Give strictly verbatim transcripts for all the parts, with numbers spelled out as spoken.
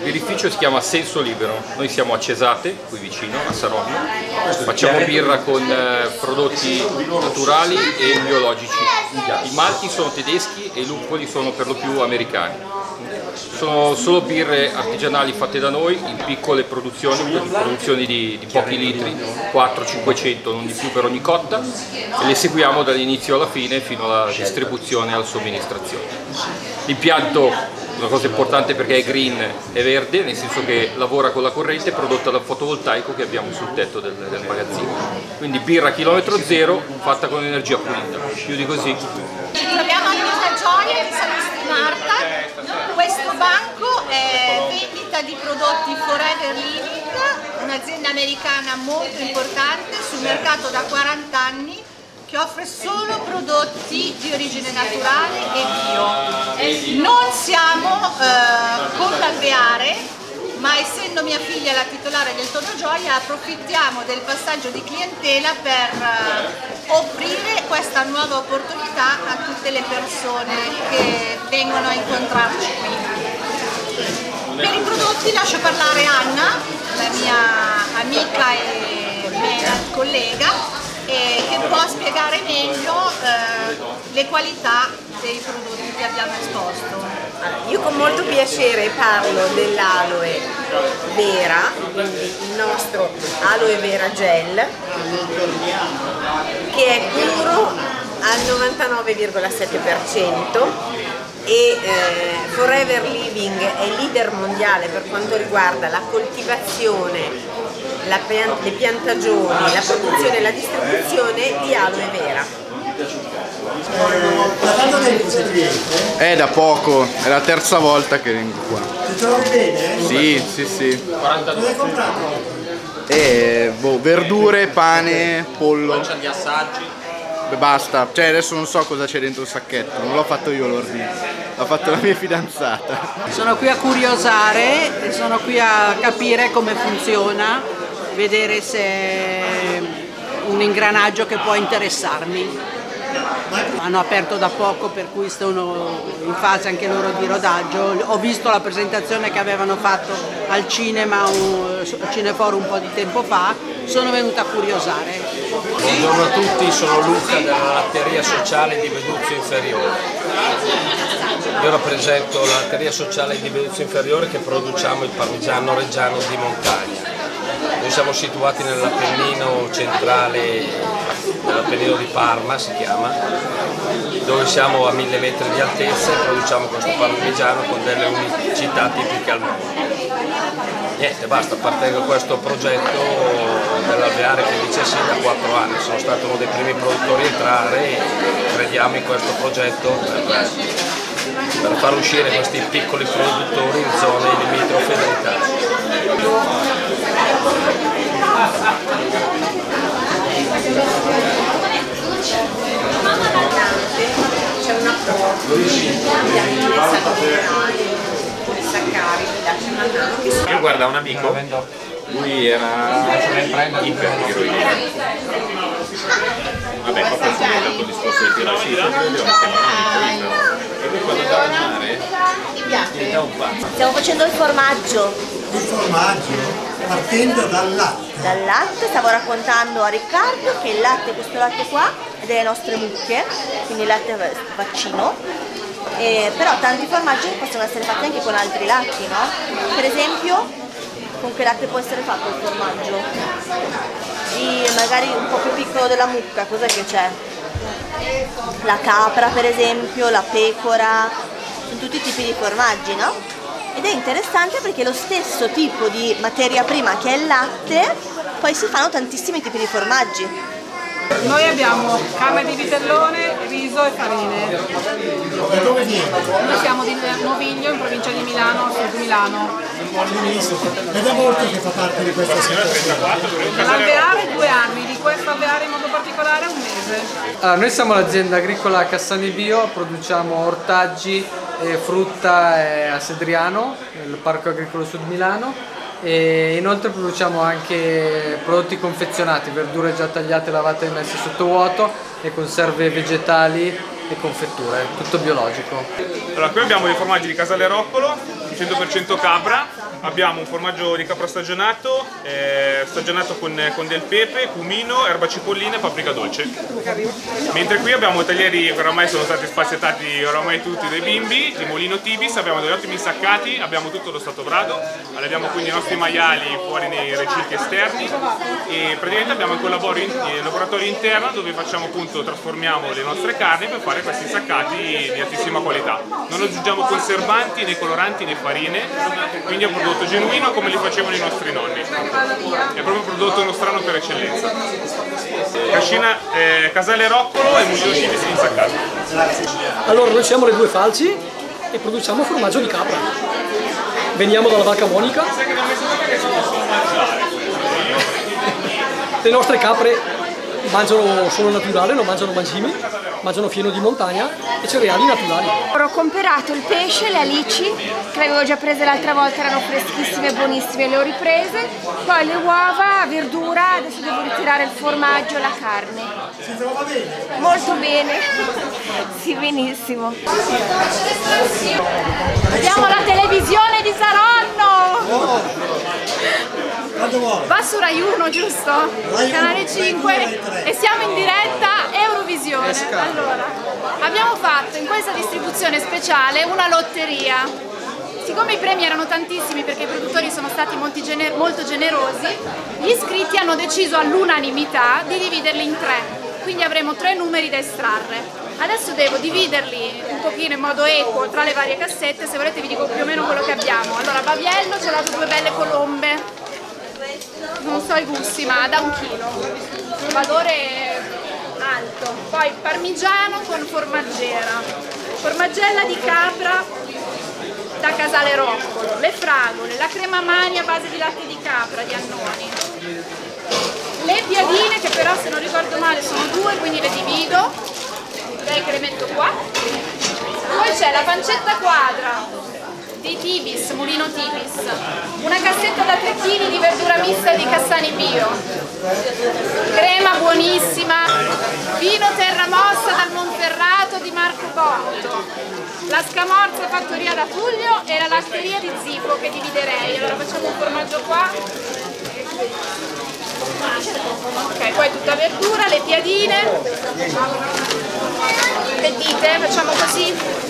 birrificio si chiama Senso Libero, noi siamo a Cesate, qui vicino, a Saronno, facciamo birra con eh, prodotti naturali e biologici. I malti sono tedeschi e i luppoli sono per lo più americani. Sono solo birre artigianali fatte da noi, in piccole produzioni, produzioni di, di pochi litri, quattrocento cinquecento, non di più per ogni cotta, e le seguiamo dall'inizio alla fine fino alla distribuzione e alla somministrazione. L'impianto, una cosa importante perché è green, è verde, nel senso che lavora con la corrente prodotta dal fotovoltaico che abbiamo sul tetto del, del magazzino. Quindi birra a chilometro zero fatta con energia pulita, più di così. Ci troviamo a Casa Gioia di San Marta. Questo banco è vendita di prodotti Forever Living, un'azienda americana molto importante sul mercato da quaranta anni, che offre solo prodotti di origine naturale e bio. Non siamo eh, con l'alveare, ma essendo mia figlia la titolare del Tono Gioia approfittiamo del passaggio di clientela per eh, offrire questa nuova opportunità a tutte le persone che vengono a incontrarci qui. Per i prodotti lascio parlare Anna, la mia amica e mia collega, e che può spiegare meglio eh, le qualità dei prodotti che abbiamo esposto. Io con molto piacere parlo dell'aloe vera, quindi il nostro aloe vera gel, che è puro al novantanove virgola sette per cento e eh, Forever Living è leader mondiale per quanto riguarda la coltivazione, la pian le piantagioni, la produzione e la distribuzione di aloe vera. Da quanto tempo sei cliente? È da poco, è la terza volta che vengo qua. Ti trovi bene? Sì, sì, sì. Cosa hai comprato? E boh, verdure, pane, pollo. Di assaggi. Beh, basta, cioè adesso non so cosa c'è dentro il sacchetto, non l'ho fatto io l'ordine, l'ha fatto la mia fidanzata. Sono qui a curiosare, sono qui a capire come funziona, vedere se è un ingranaggio che può interessarmi. Hanno aperto da poco, per cui sono in fase anche loro di rodaggio. Ho visto la presentazione che avevano fatto al cinema, al Cineforum un po' di tempo fa, sono venuta a curiosare. Buongiorno a tutti, sono Luca della latteria sociale di Veduzio Inferiore. Io rappresento la latteria sociale di Veduzio Inferiore che produciamo il parmigiano reggiano di montagna. Noi siamo situati nell'Appennino centrale, nell'Appennino di Parma si chiama, dove siamo a mille metri di altezza e produciamo questo parmigiano con delle unicità tipiche al mondo. Niente, basta, appartengo a questo progetto dell'alveare che dice sì da quattro anni, sono stato uno dei primi produttori a entrare e crediamo in questo progetto per, per far uscire questi piccoli produttori in zone limitrofe dell'Italia. C'è un apporto di Io guarda un amico, lui era ipertiroideo. Vabbè, poi poi è stato il discorso di tiroide, non siamo amici, e lui quando andava al mare diventa un pazzo. Stiamo facendo il formaggio. Il formaggio partendo dal latte. Dal latte, stavo raccontando a Riccardo che il latte è questo latte qua, delle nostre mucche, quindi il latte vaccino. Eh, però tanti formaggi possono essere fatti anche con altri latti, no? Per esempio, con che latte può essere fatto il formaggio? Di magari un po' più piccolo della mucca, cos'è che c'è? La capra per esempio, la pecora, sono tutti tipi di formaggi, no? Ed è interessante perché lo stesso tipo di materia prima che è il latte, poi si fanno tantissimi tipi di formaggi. Noi abbiamo carne di vitellone, riso e farine. Da dove vieni? Noi siamo di Noviglio, in provincia di Milano, a sud Milano. Benissimo. È da molto che fa parte di questa situazione. L'alveare due anni, di questo alveare in modo particolare un mese. Allora, noi siamo l'azienda agricola Cassani Bio, produciamo ortaggi e frutta a Sedriano, nel Parco Agricolo Sud Milano. E inoltre produciamo anche prodotti confezionati, verdure già tagliate, lavate e messe sotto vuoto, e conserve vegetali e confetture, tutto biologico. Allora, qui abbiamo dei formaggi di Casale Roccolo, cento per cento capra, abbiamo un formaggio di capra stagionato, eh, stagionato con, con del pepe, cumino, erba cipollina e paprika dolce. Mentre qui abbiamo i taglieri che oramai sono stati spazzettati oramai tutti dai bimbi, di Molino Tibis, abbiamo degli ottimi insaccati, abbiamo tutto lo Stato Brado, abbiamo quindi i nostri maiali fuori nei recinti esterni e praticamente abbiamo un collaborio in, in laboratorio interno dove facciamo appunto, trasformiamo le nostre carni per fare questi insaccati di altissima qualità. Non aggiungiamo conservanti né coloranti né farine, quindi è un prodotto genuino come li facevano i nostri nonni. È proprio un prodotto nostrano per eccellenza. Cascina, eh, Casale Roccolo e Molino Tibis insaccato. Allora noi siamo le Due Falci e produciamo formaggio di capra. Veniamo dalla Val Camonica. Le nostre capre mangiano solo naturale, non mangiano mangimi, mangiano fieno di montagna e cereali naturali. Ho comperato il pesce, le alici, che le avevo già prese l'altra volta, erano freschissime e buonissime, le ho riprese, poi le uova, verdura, adesso devo ritirare il formaggio e la carne. Si trova bene? Molto bene, sì, benissimo. Vediamo la televisione di Saronno! Oh. Va su Rai uno, giusto? Rai Canale cinque e siamo in diretta Eurovisione. Allora, abbiamo fatto in questa distribuzione speciale una lotteria. Siccome i premi erano tantissimi perché i produttori sono stati molto, gener molto generosi, gli iscritti hanno deciso all'unanimità di dividerli in tre, quindi avremo tre numeri da estrarre. Adesso devo dividerli un pochino in modo equo tra le varie cassette, se volete vi dico più o meno quello che abbiamo. Allora, Baviello ci ha dato due belle colombe, non so i gusti, ma da un chilo, valore alto. Poi parmigiano con formaggera, formaggella di capra da Casale Roccolo, le fragole, la crema mani a base di latte di capra di Annoni, le piadine che però se non ricordo male sono due, quindi le divido, direi che le metto qua. Poi c'è la pancetta quadra di Tibis, Molino Tibis, una cassetta da tre chili di verdura mista di Cassani Bio, crema buonissima, vino Terramossa dal Monferrato di Marco Botto, la scamorza fattoria da Tullio e la latteria di Zippo che dividerei. Allora facciamo un formaggio qua, ok, poi tutta verdura, le piadine, che dite? Facciamo così?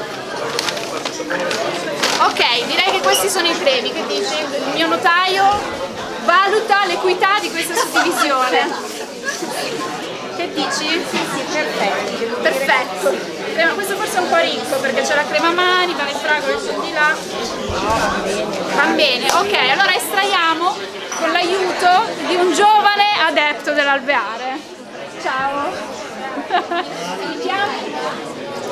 Ok, direi che questi sono i premi, che dici? Il mio notaio valuta l'equità di questa suddivisione. Che dici? Sì, sì, perfetto. Perfetto. Questo forse è un po' ricco perché c'è la crema mani, ma le fragole sono di là. Va bene, ok, allora estraiamo con l'aiuto di un giovane adepto dell'alveare. Ciao. Ti chiami?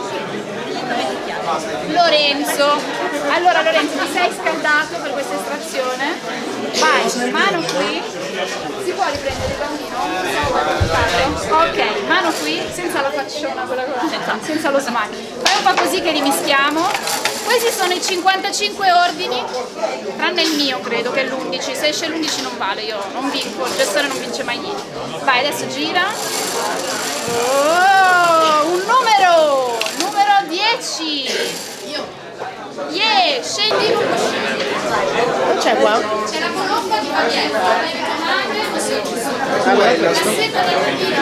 Lorenzo. Allora Lorenzo, ti sei scaldato per questa estrazione? Vai, mano qui. Si può riprendere il bambino? Ok, mano qui, senza la facciona, quella cosa, senza lo smile. Fai un po' così che li mischiamo. Questi sono i cinquantacinque ordini, tranne il mio credo che è l'undici, se esce l'undici non vale, io non vinco, il gestore non vince mai niente. Vai, adesso gira. Oh, un numero, numero dieci. Yeah, scendi l'uscita. Non c'è qua? C'è la colomba di Baviello, la cassetta del vino,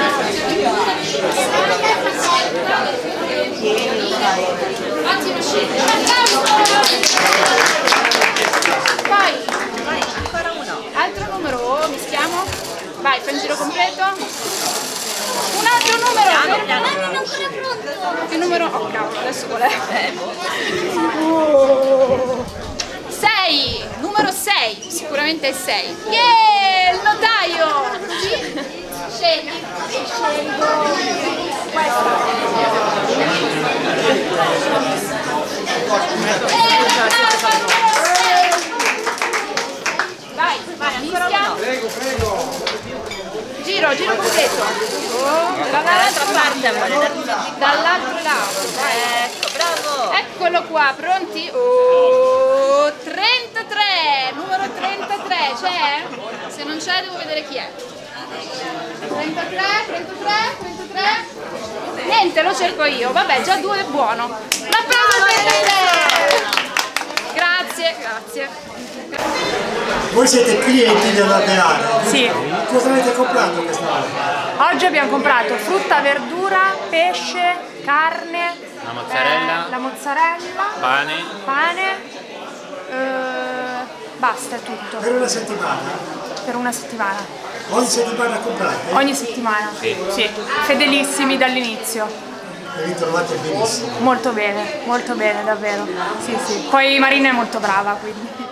ottimo scelta. Poi, ancora uno. altro numero, oh, mischiamo. Vai, fai un giro completo. Un altro numero. Piano, piano. Il numero, oh cavolo, adesso qual è? Oh. sei, numero sei, sicuramente è sei. Yeah, il notaio! Scegli, scelgo vai, vai, mischia. Prego, prego. Giro, giro completo. Oh, dall'altra parte, dall'altro lato. Ecco, bravo. Eccolo qua, pronti? Oh, trentatré, numero trentatré, c'è? Se non c'è devo vedere chi è. trentatré, trentatré, trentatré. Niente, lo cerco io. Vabbè, già due è buono. L'applauso per te. Grazie. Grazie, grazie. Voi siete clienti dell'Alveare? Sì. Cosa avete comprato questa volta? Oggi abbiamo comprato frutta, verdura, pesce, carne, la mozzarella, eh, la mozzarella pane, pane eh, basta, è tutto. Per una settimana? Per una settimana. Ogni settimana comprate? Ogni settimana, sì. Sì. Fedelissimi dall'inizio. E vi trovate benissimo? Molto bene, molto bene, davvero. Sì, sì. Poi Marina è molto brava, quindi.